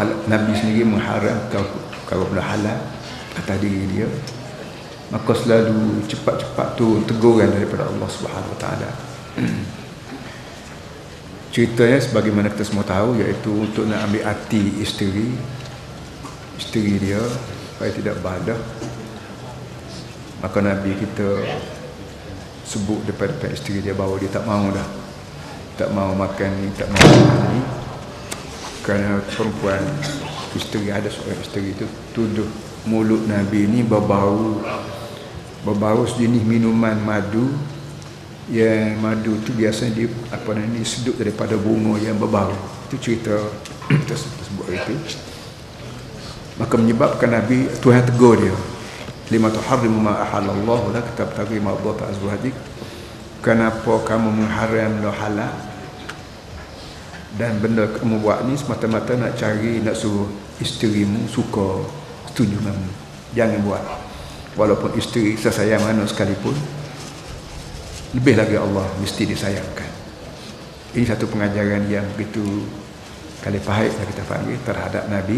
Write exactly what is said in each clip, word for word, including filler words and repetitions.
Nabi sendiri mengharamkan kalau benda halal atas diri dia, maka selalu cepat-cepat tu teguran daripada Allah Subhanahu Wa Taala. Ceritanya sebagaimana kita semua tahu, iaitu untuk nak ambil hati isteri isteri dia supaya tidak badah, maka Nabi kita sebut daripada isteri dia bahawa dia tak mahu dah, tak mahu makan ni, tak mahu makan ni, kerana perempuan isteri, ada seorang isteri itu tuduh mulut Nabi ni berbau berbau sejenis minuman madu, yang madu tu biasanya dia apa ni sedut daripada bunga yang berbau. Itu cerita tersebut itu. Maka menyebabkan Nabi, Tuhan tegur dia, lima tuharrimu ma ahallallahu lak tabtaghi mardata azwajik, kenapa kamu mengharam benda halal dan benda kamu buat ni semata-mata nak cari, nak suruh isterimu suka, setuju kamu. Jangan buat, walaupun isteri sesayang mana sekalipun, lebih lagi Allah mesti disayangkan. Ini satu pengajaran yang begitu kali pahit yang kita panggil terhadap Nabi,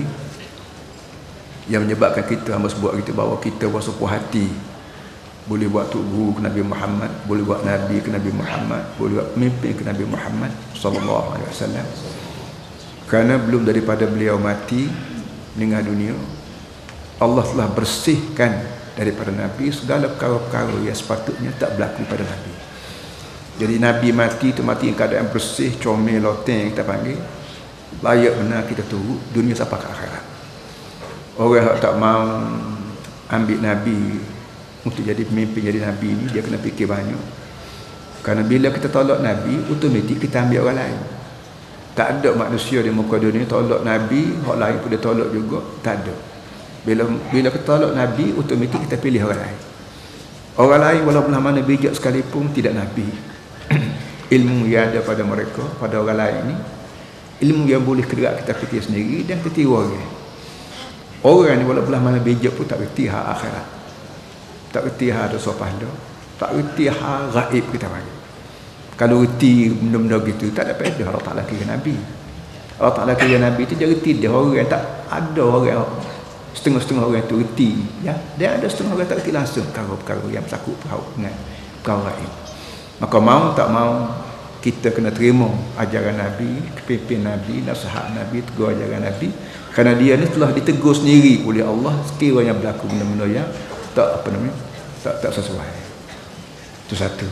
yang menyebabkan kita hamba sebuah kita bahawa kita bersuka hati boleh buat tok guru ke Nabi Muhammad, boleh buat Nabi ke Nabi Muhammad, boleh buat pemimpin ke Nabi Muhammad sallallahu alaihi wasallam. Kerana belum daripada beliau mati meninggal dunia, Allah telah bersihkan daripada Nabi segala perkara-perkara yang sepatutnya tak berlaku pada Nabi. Jadi Nabi mati tu mati dalam keadaan bersih, comel, loteng kita panggil, layak benar kita turut dunia sampai ke akhirat. Orang yang tak mau ambil Nabi untuk jadi pemimpin, jadi Nabi ni, dia kena fikir banyak. Kerana bila kita tolak Nabi, otomatik kita ambil orang lain. Tak ada manusia di muka dunia tolak Nabi, orang lain pun dia tolak juga, tak ada. Bila bila kita tolak Nabi, otomatik kita pilih orang lain. Orang lain walaupun mana bijak sekalipun tidak Nabi. Ilmu yang ada pada mereka, pada orang lain ni, ilmu yang boleh gerak kita fikir sendiri dan kita tiru orang. Orang ni walaupun mana bijak pun tak reti hak akhirat, tak reti hak dosa pahala, tak reti hak gaib kita panggil. Kalau reti benda-benda gitu, tak ada faedah Allah Ta'ala kira Nabi. Allah Ta'ala kira Nabi tu dia reti dia. Orang tak ada orang, setengah-setengah orang tu reti, ya. Dan ada setengah orang tak reti langsung perkara-perkara yang berlaku dengan perkara lain. Maka mau tak mau kita kena terima ajaran Nabi, kepimpin Nabi, nasihat Nabi, tegur ajaran Nabi, kerana dia ni telah ditegur sendiri oleh Allah sekiranya berlaku benda-benda yang tak apa namanya tak tak sesuai. Itu satu.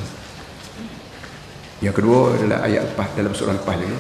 Yang kedua adalah ayat lepas dalam surah lepas juga,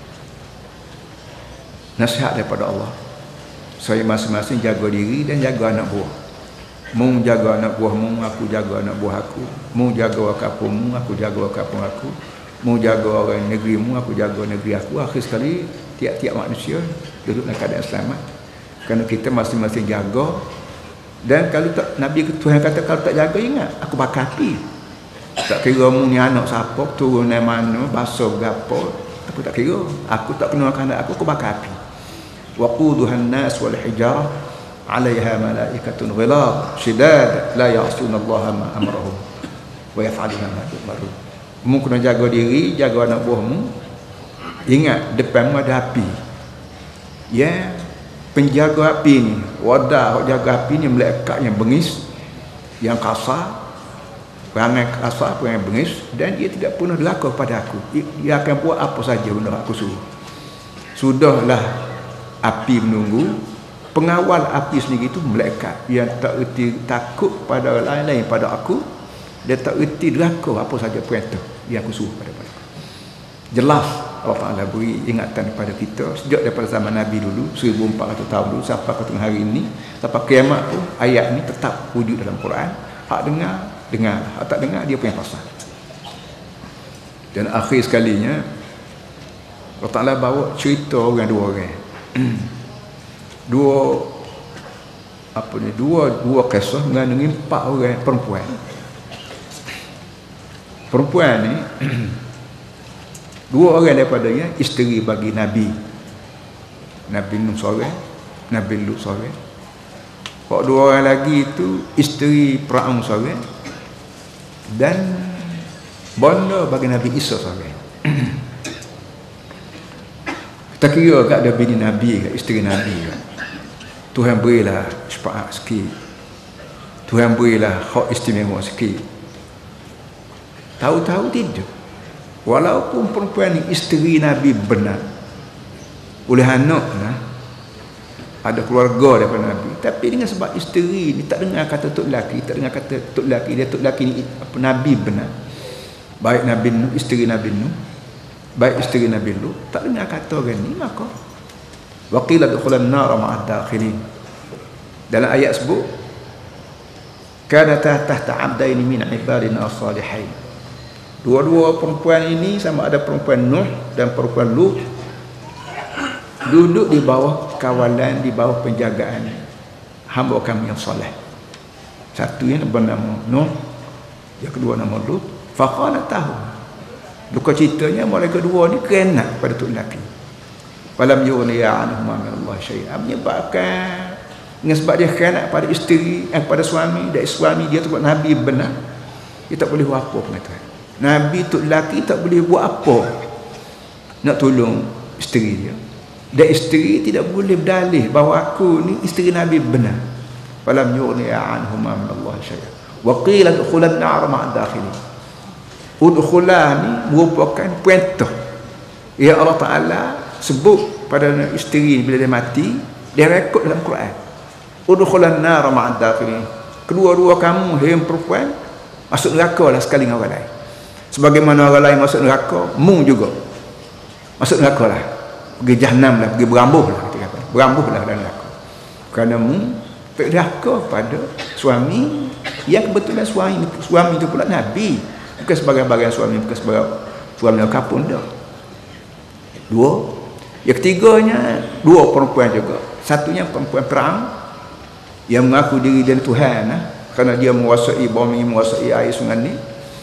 nasihat daripada Allah, saya masing-masing jaga diri dan jaga anak buah. Mu jaga anak buahmu, aku jaga anak buah aku. Mu jaga kampungmu, aku jaga kampung aku. Mu jaga orang negerimu, aku jaga negeri aku. Akhir sekali tiap-tiap manusia duduk dalam keadaan selamat, kerana kita masing-masing jaga. Dan kalau tak, Nabi Tuhan kata kalau tak jaga, ingat aku bakar api. Tak kira mu ni anak siapa, turun dari mana, basuh gapo, aku tak kira. Aku tak kenal anak aku, aku bakar api. Waquduhan nas wal hijarah 'alaiha malaikatun ghilad shidad la ya'suna Allah ma amrahum wa yaf'aluna ma yu'marun. Mu kena jaga diri, jaga anak buahmu. Ingat depanmu ada api. Ya, penjaga api ni, wadah jaga api ni malaikat yang bengis, yang kasar, perangai kasar, perangai bengis, dan dia tidak pernah deraka pada aku. Dia akan buat apa saja benda aku suruh. Sudahlah api menunggu. Pengawal api sendiri itu malaikat yang tak erti takut pada orang lain pada aku. Dia tak erti deraka apa saja perintah yang aku suruh pada aku. Jelas Allah Ta'ala beri ingatan kepada kita sejak daripada zaman Nabi dulu, seribu empat ratus tahun dulu sampai ke tengah hari ini, sampai kiamat pun ayat ni tetap wujud dalam Quran. Hak dengar, dengar. Hak tak dengar, dia punya pasal. Dan akhir sekalinya Allah Ta'ala bawa cerita orang dua orang. dua apa ni dua dua kisah mengandungi empat orang perempuan. Perempuan ni dua orang daripadanya isteri bagi Nabi. Nabi Nuh seorang, Nabi Lut seorang. Kok dua orang lagi itu isteri Firaun seorang dan bonda bagi Nabi Isa seorang. Kita Tak kira kat ada bini Nabi kat isteri Nabi kat. Tuhan berilah syafaat sikit. Tuhan berilah hak istimewa sikit. Tahu-tahu tidak. Walaupun perempuan ni isteri Nabi benar, oleh anak nah, ada keluarga daripada Nabi, tapi dengan sebab isteri ni tak dengar kata tok lelaki, tak dengar kata tok lelaki, dia tok lelaki ni apa Nabi benar, baik Nabi Nuh, isteri Nabi Nuh, baik isteri Nabi Lut, tak dengar kata orang ni, maka waqila dukhulan nar ma'ad dakhilin. Dalam ayat sebut kanata tahta abdaini min ibadina as-salihin. Dua-dua perempuan ini, sama ada perempuan Nuh dan perempuan Lut, duduk di bawah kawalan, di bawah penjagaan hamba kami yang soleh. Satu yang bernama Nuh, yang kedua nama Lut. Faqala tahu. Duka ceritanya mereka kedua ni kena pada tok lelaki. Falam yughni anhum min Allah syai'an. Menyebabkan dengan sebab dia kena pada isteri, eh, pada suami, dan suami dia tu buat Nabi benar, dia tak boleh buat apa pengetahuan. Nabi tok lelaki tak boleh buat apa nak tolong isteri dia. Dan isteri tidak boleh berdalih bahawa aku ni isteri Nabi benar. Falam yughni anhum min Allah syai'an. Wa qila dukhulan nar ma'ad dakhilin. Udkhulah ni merupakan perintah yang Allah Ta'ala sebut pada isteri bila dia mati, dia rekod dalam Quran. Udkhulan nar ma'ad dakhilin. Kedua-dua kamu hai perempuan masuk neraka lah sekali dengan orang lain. Sebagaimana orang lain masuk neraka, mu juga masuk neraka lah, pergi jahannam lah, pergi berambuh lah, kita kata berambuh lah dalam neraka. Kerana mu neraka pada suami yang kebetulan suami suami itu pula Nabi, bukan sebagai bagian suami, bukan sebagai suami yang kapun dah. Dua. Yang ketiganya dua perempuan juga. Satunya perempuan Fir'aun yang mengaku diri dia Tuhan, nah, kerana dia menguasai bumi, menguasai air sungai ni.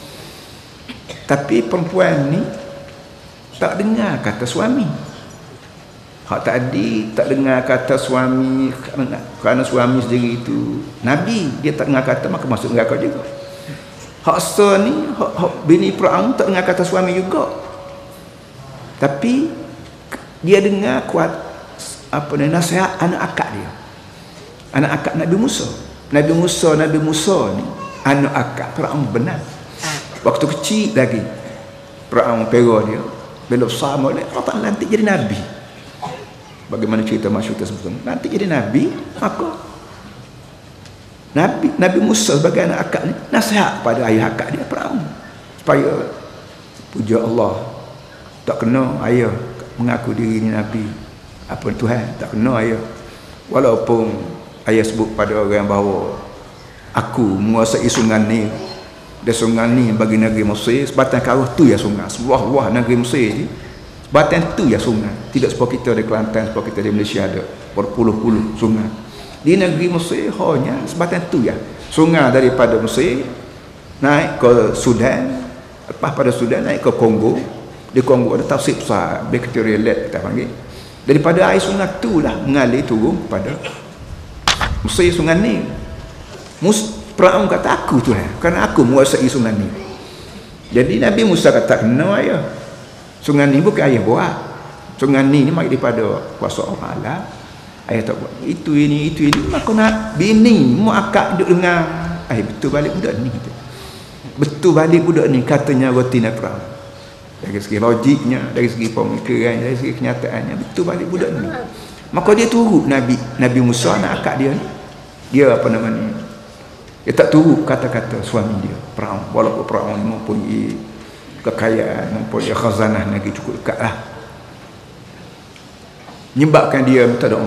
Tapi perempuan ni tak dengar kata suami. Hak tadi tak dengar kata suami kerana, kerana suami sendiri itu Nabi, dia tak dengar kata, maka masuk neraka juga. Hak so ni, hak, hak bini Fir'aun tak dengar kata suami juga. Tapi dia dengar kuat apa ni, nasihat anak akak dia. Anak akak Nabi Musa. Nabi Musa, Nabi Musa ni anak akak Fir'aun benar. Waktu kecil lagi Fir'aun pera dia, bila besar molek Allah Ta'ala nanti jadi Nabi. Bagaimana cerita masyhur tersebut, nanti jadi Nabi, maka Nabi Nabi Musa sebagai anak akak ni nasihat pada ayah akak dia Fir'aun, supaya puja Allah, tak kena ayah mengaku diri ni Nabi apa Tuhan, tak kena ayah. Walaupun ayah sebut pada orang bahawa aku menguasai sungai ni, dia sungai ni bagi negeri Mesir, sebatang kawah tu ya sungai, seluah-luah negeri Mesir je, sebatang tu ya sungai. Tidak seperti kita di Kelantan, seperti kita di Malaysia ada berpuluh-puluh sungai. Di negeri Mesir hanya sebatang tu ya sungai. Daripada Mesir naik ke Sudan, lepas pada Sudan naik ke Kongo. Di Kongo ada tafsir besar, Bacteria Lab kita panggil. Daripada air sungai tu lah mengalir turun pada Mesir sungai ni. Mus Fir'aun kata aku tu eh, kerana aku menguasai sungai ni. Jadi Nabi Musa kata kena ayah, sungai ni bukan ayah buat, sungai ni ni mari daripada kuasa Allah Ta'ala. Ayah tak buat itu ini itu ini, maka nak bini mu akak duduk dengar, eh betul balik budak ni, betul balik budak ni katanya rotina Fir'aun. Dari segi logiknya, dari segi pemikiran, dari segi kenyataannya, betul balik budak ni. Maka dia turut Nabi Nabi Musa anak akak dia ni, dia apa namanya, dia tak turut kata-kata suami dia Fir'aun. Walaupun Fir'aun mempunyai kekayaan, mempunyai khazanah negeri cukup dekat lah, menyebabkan dia minta doa.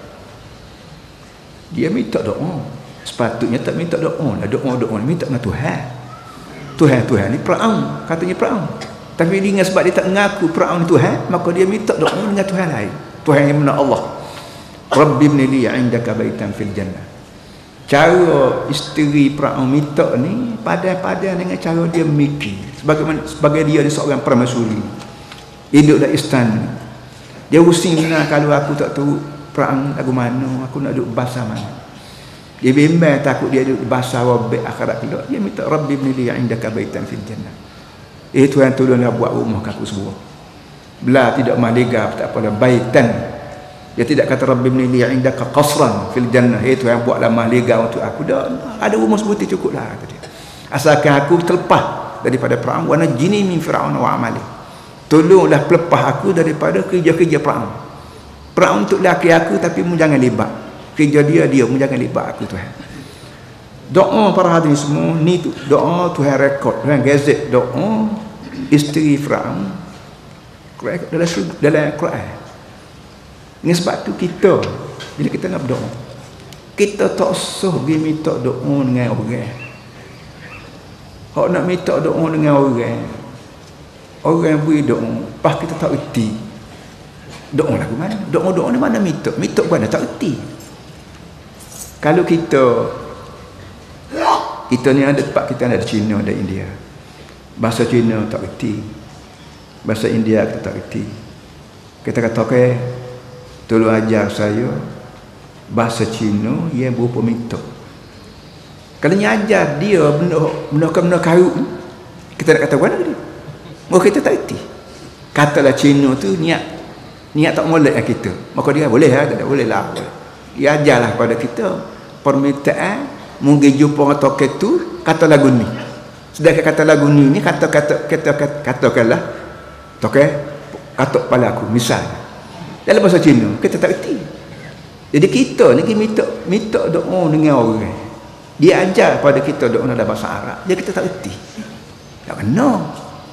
Dia minta doa, sepatutnya tak minta doa lah, doa-doa minta dengan Tuhan. Tuhan Tuhan ni Fir'aun, katanya Fir'aun. Tapi dia sebab dia tak mengaku Fir'aun ni Tuhan, maka dia minta doa dengan Tuhan lain, Tuhan yang mana Allah. Rabbi ibni li 'indaka baitan fil jannah. Cara isteri Fir'aun minta ni padan-padan dengan cara dia mikir. Sebagaimana sebagai dia ni seorang permaisuri, hidup dalam istana. Dia pusing lah, kalau aku tak tahu Fir'aun lagu mana, aku nak duduk bahasa mana. Dia bimbang takut dia duduk bahasa wabak akhirat kelak. Dia minta Rabbi ibni li 'indaka baitan fil jannah. Eh Tuhan tolonglah buat rumah aku sebuah. Belah tidak malega, tak apa, baitan. Dia tidak kata Rabbi ibni li indaka qasran fil jannah, itu yang buatlah malega untuk aku. Dah ada rumah sebuti cukuplah kata dia. Asalkan aku terlepas daripada Firaun, wa najini min Firaun wa amali. Tolonglah pelepah aku daripada kerja-kerja Firaun. Firaun untuk laki aku, tapi mu jangan libat. Kerja dia dia mu jangan libat aku Tuhan. Doa para hadirin semua ni tu, doa Tuhan rekod, Tuhan gazet doa isteri Firaun dalam dalam Quran. Dengan sebab tu kita bila kita nak berdoa, kita tak usah pergi minta doa dengan orang. Hak nak minta doa dengan orang, orang beri doa, pas kita tak erti doa lagu mana, doa-doa ni mana minta, minta mana tak erti. Kalau kita kita ni ada tempat kita ada Cina, ada India, bahasa Cina tak erti, bahasa India kita tak erti, kita kata okey, tolong ajar saya bahasa Cina yang berupa minta. Kalau ni ajar dia benda benda benda karut, kita nak kata mana dia? Oh kita tak erti. Katalah Cina tu niat niat tak molek kita, maka dia boleh lah, tak boleh lah. Dia ajarlah pada kita permintaan mungkin jumpa orang toket tu kata lagu ni. Sedangkan kata lagu ni ni kata kata kata katakanlah toket katok kepala aku misalnya. Dalam bahasa Cina kita tak erti. Jadi kita ni minta minta doa dengan orang. Dia ajar pada kita doa dalam bahasa Arab, dia kita tak erti. Tak kena.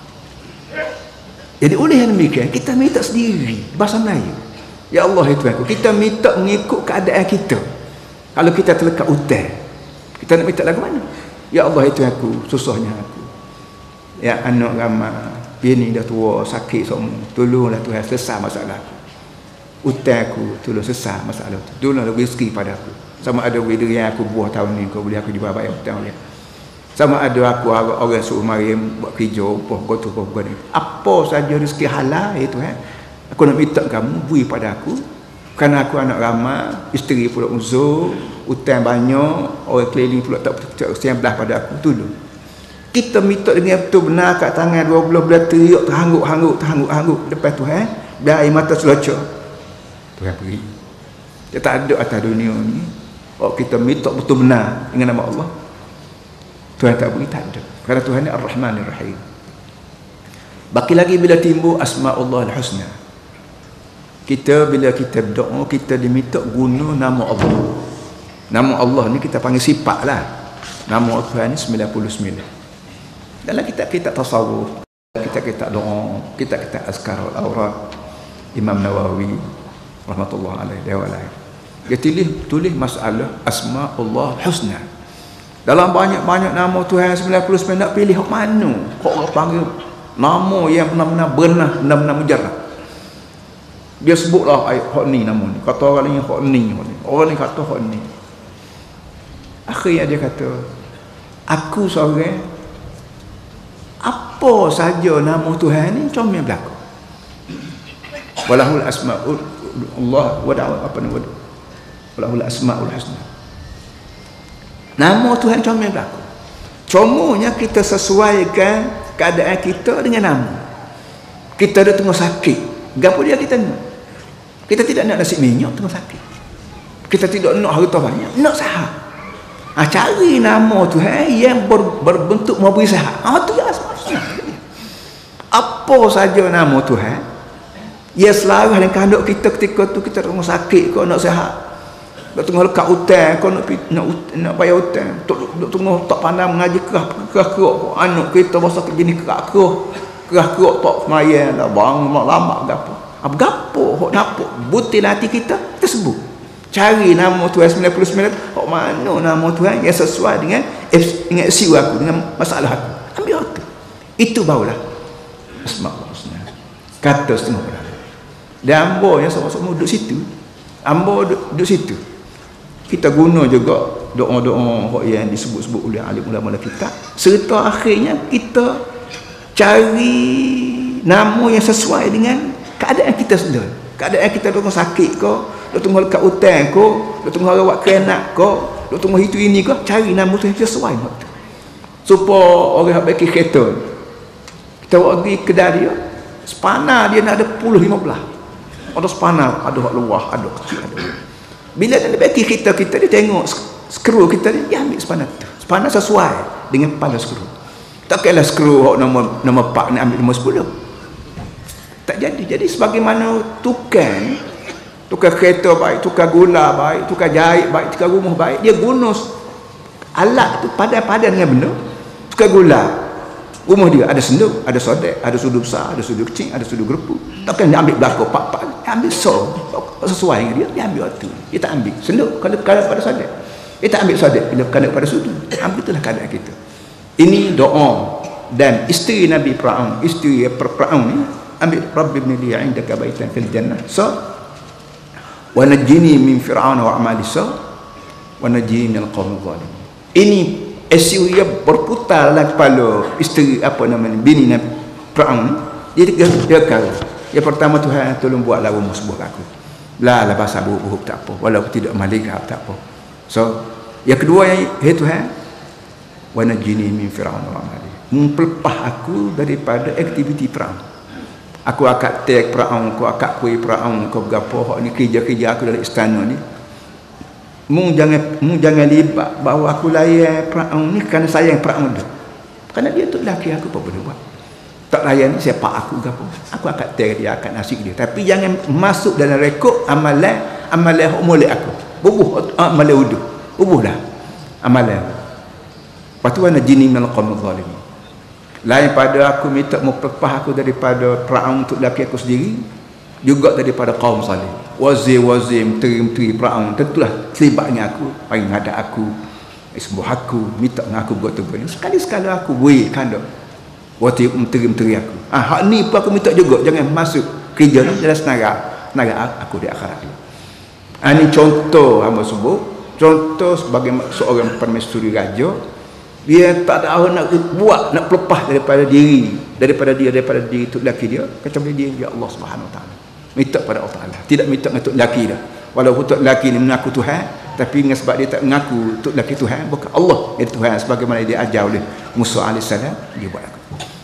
Jadi oleh yang demikian kita minta sendiri bahasa Melayu. Ya Allah itu aku, kita minta mengikut keadaan kita. Kalau kita terlekat hutang, kita nak minta lagu mana? Ya Allah itu aku, susahnya aku. Ya anak ramai, bini dah tua, sakit semua. Tolonglah Tuhan selesai masalah aku. Hutang aku, tolong selesai masalah tu. Tolonglah rezeki pada aku. Sama ada bila yang aku buah tahun ni, kau boleh aku jual bayar hutang dia. Sama ada aku orang suruh mari buat kerja, upah kau tu kau ni. Apa saja rezeki halal itu eh. Aku nak minta kamu beri pada aku. Kerana aku anak ramai, isteri pula uzur, hutang banyak, orang keliling pula tak percaya belah pada aku, tolong. Kita minta dengan betul benar kat tangan dua belah belah teriak terhangguk-hangguk terhangguk-hangguk depan Tuhan, biar air mata selocor. Tuhan beri. Dia tak ada atas dunia ni. Oh kita minta betul benar dengan nama Allah, Tuhan tak beri, tak ada. Kerana Tuhan ni Ar-Rahman Ar-Rahim. Baki lagi bila timbul Asma'ullah Al-Husna. Kita bila kita berdoa, kita diminta guna nama Allah. Nama Allah ni kita panggil sifat lah. Nama Tuhan ni sembilan puluh sembilan. Dalam kitab-kitab tasawuf, kitab-kitab doa, kitab-kitab azkar al-awrad, Imam Nawawi rahmatullah alaih, dia walai, dia tulis, tulis masalah Asma'ullah Husna. Dalam banyak-banyak nama Tuhan sembilan puluh sembilan, nak pilih hak mana? Hak orang panggil nama yang benar-benar benar, benar-benar mujarrad. Dia sebutlah hak ni nama ni. Kata orang ni hak ni, orang ni kata hak ni. Akhirnya dia kata, aku seorang, apa saja nama Tuhan ni comel berlaku. Walahul asma'ul Allah wa da'wa apa ni? Walahul asma'ul husna. Nama Tuhan comel berlaku. Cumanya kita sesuaikan keadaan kita dengan nama. Kita ada tengah sakit, gapo dia kita nak? Kita tidak nak nasi minyak tengah sakit. Kita tidak nak harta banyak, nak sihat. Ha, cari nama Tuhan yang ber, berbentuk memberi sihat. Ah tu ya asma-asma. Apa saja nama Tuhan, ia selaras dengan kehendak kita ketika tu kita tengah sakit, kau nak sihat. Nak tengah lekat hutang, kau nak nak, nak bayar hutang. Tok tengah tak pandai mengaji kerah kerah kerok anak kita bahasa jenis kerah kerah. Kerah kerok tak semayang dah bang lama gapo. Apa gapo hok napuk butil hati kita, kita sebut. Cari nama Tuhan sembilan puluh sembilan, hok mana nama Tuhan yang sesuai dengan dengan isu aku, dengan masalah aku. Ambil itu. Itu barulah Asmaul Husna. Kata setengah orang. Dan ambo yang sama-sama duduk situ. Ambo duduk, duduk situ. Kita guna juga doa-doa yang disebut-sebut oleh alim ulama kita. Serta akhirnya kita cari nama yang sesuai dengan keadaan kita sendiri. Keadaan kita tengah sakit ke, duk tengah lekat hutang ke, duk tengah rawat kenak ke, duk tengah itu ini ke, cari nama tu yang sesuai waktu. Supaya orang yang bagi kereta, kita pergi kedai dia, Sepana dia nak ada puluh lima belah. Ada sepana, ada hak luah, ada kecil, ada. Bila dia bagi kita, kita dia tengok skru kita ni, dia ambil sepana tu. Sepana sesuai dengan kepala skru. Takkanlah skru hak nombor nombor empat nak ambil nombor sepuluh. Tak jadi. Jadi sebagaimana tukang tukar kereta baik, tukar gula baik, tukar jahit baik, tukar rumah baik, dia guna alat tu padan-padan dengan benda. Tukar gula, rumah dia ada senduk, ada sodek, ada sudu besar, ada sudu kecil, ada sudu gerpu. Takkan dia ambil belakang pak-pak, dia ambil so sesuai dengan dia, dia ambil waktu. Dia tak ambil senduk kalau kalau pada sodek. Dia tak ambil sodek bila kena pada sudu. Ambil itulah keadaan kita. Ini doa dan isteri Nabi Fir'aun, isteri Fir'aun ni ambil Rabbi ibn li 'indaka baitan fil jannah. So wa najini min fir'aun wa amali sa wa najini minal qaumil zalimin. Ini isu dia berputar dalam kepala isteri apa namanya bini Nabi Fir'aun. Dia tiga dia kali. Yang pertama, Tuhan tolong buatlah rumah sebuah aku. La la bahasa buruk tak apa, walaupun tidak malaikat tak apa. So yang kedua, yang hey Tuhan, wa najini min fir'aun wa amali. Mempelpah aku daripada aktiviti Fir'aun. Aku akak tek Fir'aun, aku akak kui Fir'aun, kau bergapo hak ni kerja-kerja aku dalam istana ni. Mu jangan mu jangan libat bahawa aku layan Fir'aun ni kerana sayang Fir'aun tu. Kerana dia tu lelaki aku apa boleh buat. Tak layan siapa aku gapo. Aku akak tek dia, akan nasib dia. Tapi jangan masuk dalam rekod amalan amalan hak molek aku. Bubuh amalan wudu. Bubuhlah amalan. Patu ana jini minal qaumil zalimin. Lain pada aku minta memperpah aku daripada Fir'aun untuk lelaki aku sendiri, juga daripada kaum zalim. Wazir-wazir, menteri-menteri Fir'aun tentulah terlibatnya aku, main hadap aku, sembuh aku, minta dengan aku buat tegur. Sekali-sekala aku buih kandok wazir menteri-menteri aku. Ah, hak ni pun aku minta juga, jangan masuk kerja ni dalam senarai, senarai aku di akhirat. Ah, ni contoh hamba sebut, contoh sebagai seorang permaisuri raja. Dia tak tahu nak buat, nak pelepah daripada diri, daripada dia, daripada diri untuk lelaki dia, kecuali dia ya Allah Subhanahu Wa Taala. Minta pada Allah Taala, tidak minta untuk lelaki dah. Walaupun untuk lelaki ni mengaku Tuhan, tapi dengan sebab dia tak mengaku untuk lelaki Tuhan, bukan Allah yang Tuhan sebagaimana dia ajar oleh Musa alaihissalam, dia buat aku.